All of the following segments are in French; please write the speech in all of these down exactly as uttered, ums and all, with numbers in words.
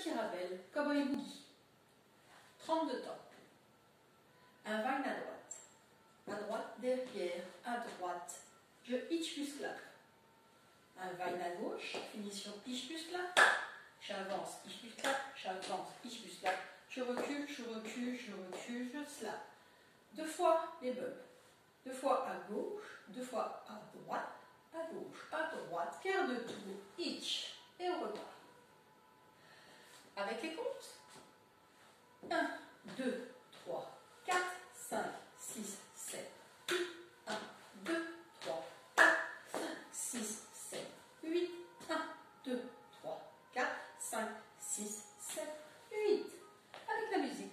petit rappel, Cowboy Boogie. trente-deux temps. Un vine à droite. À droite, derrière, à droite. Je hitch plus clap. Un vine à gauche, finition hitch plus clap. J'avance, hitch plus clap. J'avance, hitch plus clap. Je recule, je recule, je recule, je slap. Deux fois les bumps. Deux fois à gauche, deux fois à droite, à gauche, à droite. Quart de tour, hitch. Et on repart. Avec les comptes. un, deux, trois, quatre, cinq, six, sept, huit. un, deux, trois, quatre, cinq, six, sept, huit. un, deux, trois, quatre, cinq, six, sept, huit. Avec la musique.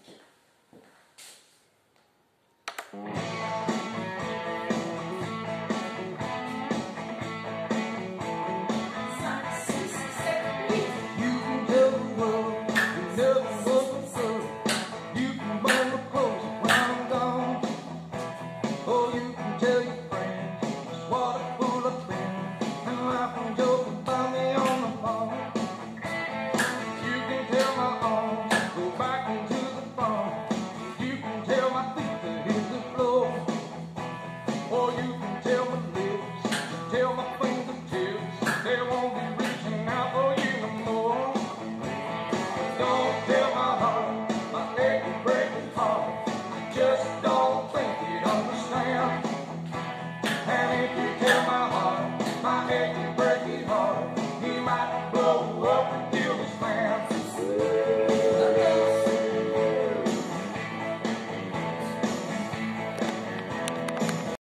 Just don't think you'd understand. And if you tell my heart